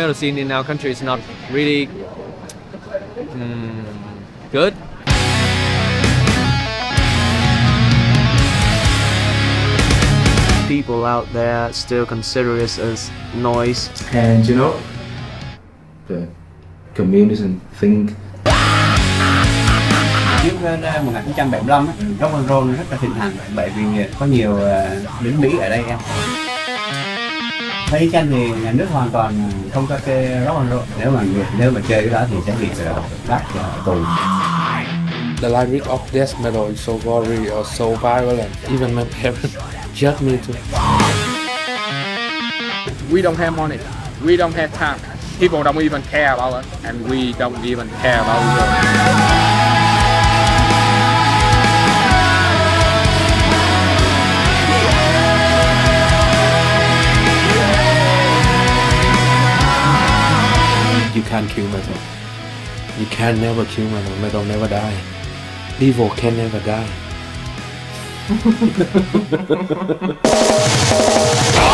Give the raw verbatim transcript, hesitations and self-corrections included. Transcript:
metal scene in our country is not really um, good. People out there still consider it as noise. And you know, the communism thing. Trước năm một nghìn chín trăm bảy mươi lăm, rock and roll rất là thịnh hành bởi vì có nhiều lính Mỹ ở đây em. Thấy chăng thì nhà nước hoàn toàn không có chơi rock and roll. Nếu mà nếu mà chơi cái đó thì sẽ bị bắt tù. The lyric of death metal is so gory or so violent. Even my parents judge me too. We don't have money. We don't have time. People don't even care about us, and we don't even care about them. You can't kill metal. You can never kill metal. Metal never die. Evil can never die.